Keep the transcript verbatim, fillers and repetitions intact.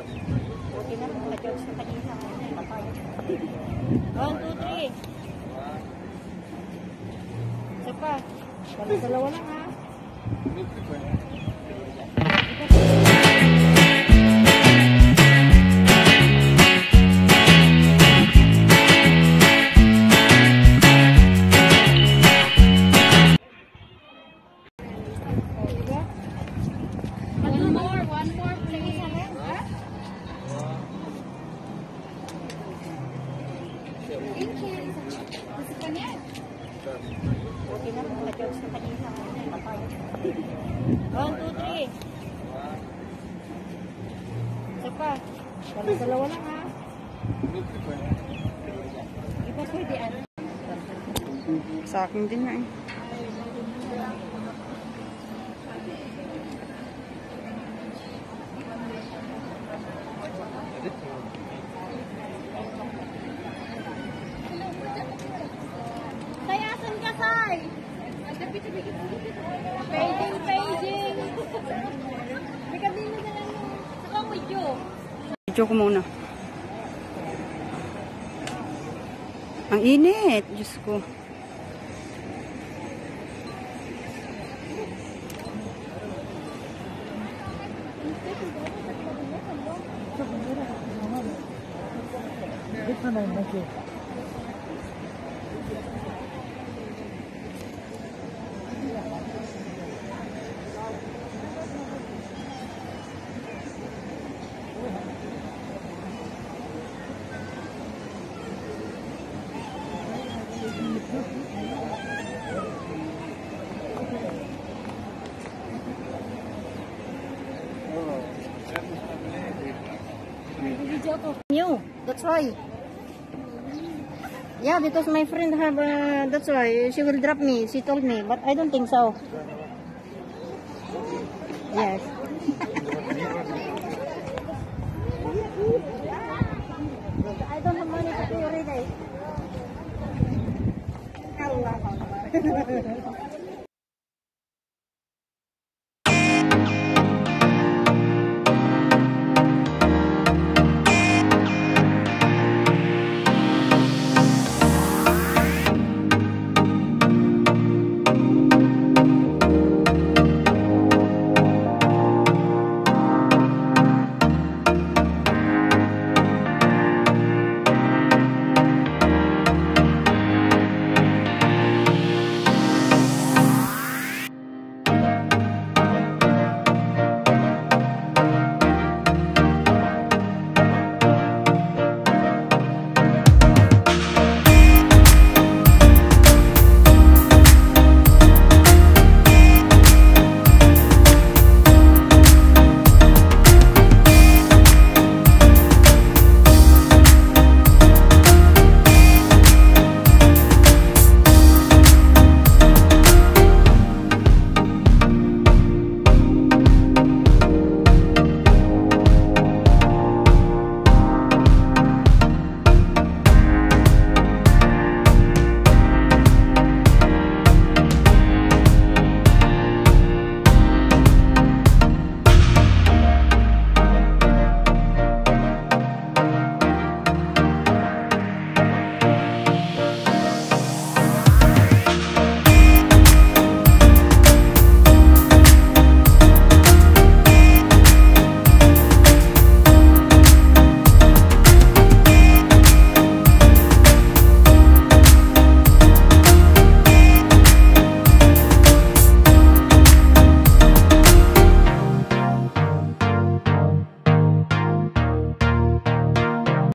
Okay na, mga jokes na kanina. One, two, three. Isa pa. Dalawa lang ha. Okay na, mga jokes na kanina. One, two, three. Isa pa. Dalawa lang ha. Iba pwede ano. Sa akin din nga eh. Sayasan ka, Say! Paging, paging! May kabino na lang yung saka video. Video ko muna. Ang init. Diyos ko. New, that's why. Yeah, because my friend have, uh, that's why she will drop me. She told me, but I don't think so. Yes. I don't have money to pay already.